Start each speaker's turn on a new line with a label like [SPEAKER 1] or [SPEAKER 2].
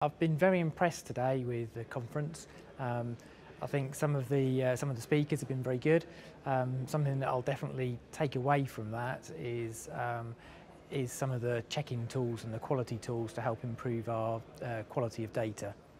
[SPEAKER 1] I've been very impressed today with the conference. I think some of the speakers have been very good. Something that I'll definitely take away from that is some of the checking tools and the quality tools to help improve our quality of data.